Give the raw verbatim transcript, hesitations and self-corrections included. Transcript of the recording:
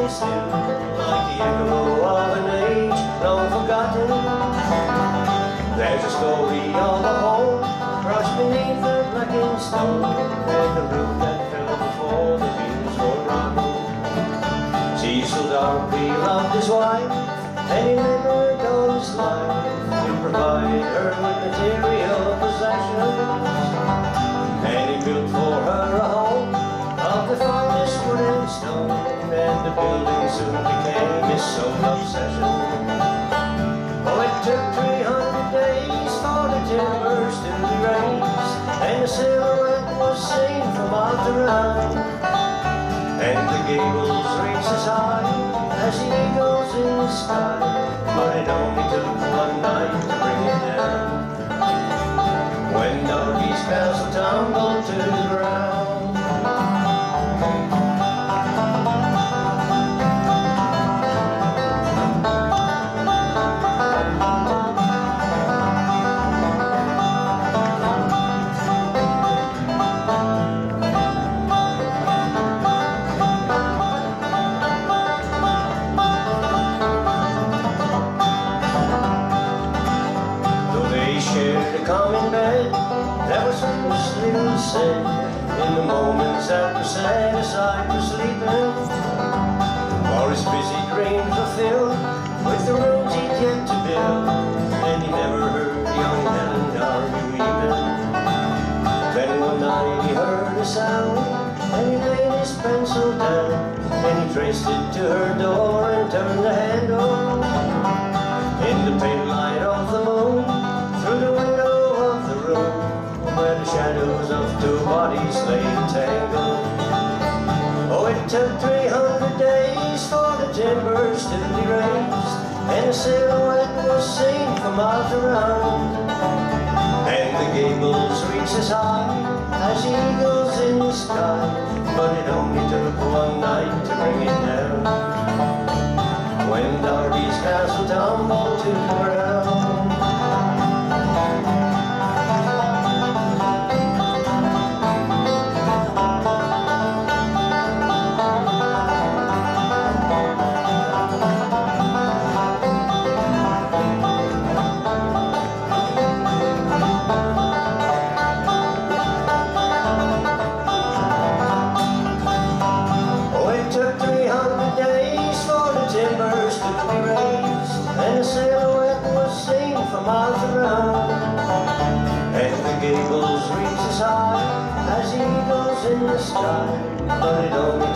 still, like the echo of an age long forgotten. There's a story of a home crushed beneath the blackened stone, and the roof that fell before the beams were rotten. Cecil Darby loved his wife, and he lived all his life to provide her with material possessions. And he built for her a home of the finest wood and stone, and the building soon became his sole obsession. Oh, it took three hundred days for the timbers to be raised, and the silhouette was seen from miles around, and the gables reached as high as the eagles in the sky, but it only took one night to bring it down, when Darby's castle tumbled to the ground. Common bed, there was much little said in the moments that were set aside for sleeping, for his busy dreams were filled with the rooms he'd yet to build, and he never heard young Helen Darby weeping. Then one night he heard a sound, and he laid his pencil down, and he traced it to her door and turned the handle. In the pale light of the moon, through the window where the shadows of two bodies lay entangled. Oh, it took three hundred days for the timbers to be raised, and the silhouette was seen for miles around, and the gables reached as high as eagles in the sky, but it only took one night to bring it down, when Darby's castle tumbled to the ground. Miles around, and the gables reached as high as eagles in the sky, but it only